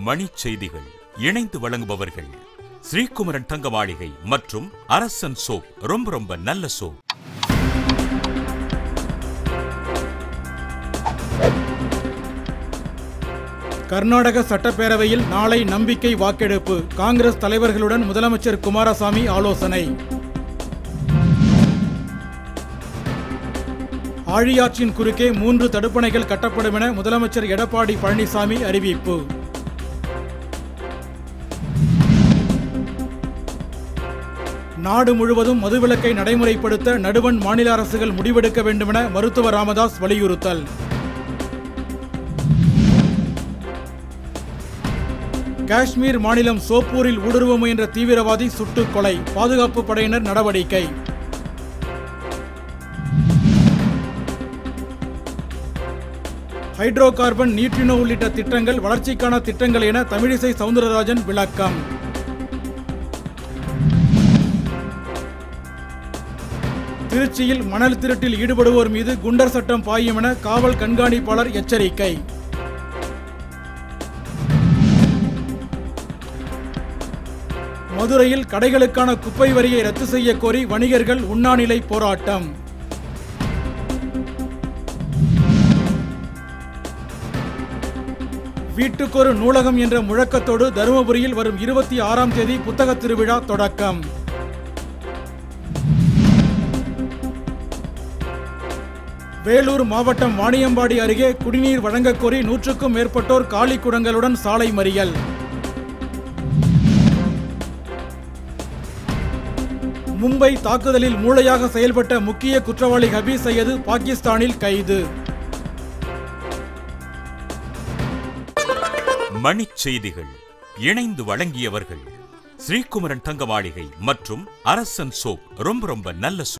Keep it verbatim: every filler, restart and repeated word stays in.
மணிச் செய்திகள் இணைந்து வழங்குபவர்கள் ஸ்ரீகுமரன் தங்க மாளிகை மற்றும் அரசன் சோப். ரொம்ப ரொம்ப நல்ல சோப். கர்நாடக சட்டப்பேரவையில் நாளை நம்பிக்கை வாக்கெடுப்பு. காங்கிரஸ் தலைவர்களுடன் முதலமைச்சர் குமாரசாமி ஆலோசனை. ஆழியாற்றின் குறுக்கே மூன்று தடுப்பணைகள் கட்டப்படும் என முதலமைச்சர் எடப்பாடி பழனிசாமி அறிவிப்பு. நாடு முழுவதும் மதுவிலக்கை நடைமுறைப்படுத்த நடுவண் மாநில அரசுகள் முடிவெடுக்க வேண்டுமென மருத்துவர் ராமதாஸ் வலியுறுத்தல். காஷ்மீர் மாநிலம் சோப்பூரில் ஊடுருவ முயன்ற தீவிரவாதி சுட்டுக் கொலை. பாதுகாப்பு படையினர் நடவடிக்கை. ஹைட்ரோ கார்பன், நியூட்ரினோ உள்ளிட்ட திட்டங்கள் வளர்ச்சிக்கான திட்டங்கள் என தமிழிசை சவுந்தரராஜன் விளக்கம். திருச்சியில் மணல் திருட்டில் ஈடுபடுவோர் மீது குண்டர் சட்டம் பாயும் என காவல் கண்காணிப்பாளர் எச்சரிக்கை. மதுரையில் கடைகளுக்கான குப்பை வரியை ரத்து செய்ய கோரி வணிகர்கள் உண்ணாநிலை போராட்டம். வீட்டுக்கொரு நூலகம் என்ற முழக்கத்தோடு தருமபுரியில் வரும் இருபத்தி ஆறாம் தேதி புத்தக திருவிழா தொடக்கம். வேலூர் மாவட்டம் வாணியம்பாடி அருகே குடிநீர் வழங்கக் கோரி நூற்றுக்கும் மேற்பட்டோர் காலி குடங்களுடன் சாலை மறியல். மும்பை தாக்குதலில் மூளையாக செயல்பட்ட முக்கிய குற்றவாளி ஹபீஸ் சையது பாகிஸ்தானில் கைது. மணிச் செய்திகள் இணைந்து வழங்கியவர்கள் ஸ்ரீகுமரன் தங்க மாளிகை மற்றும் அரசன் சோப். ரொம்ப ரொம்ப நல்ல சோப்.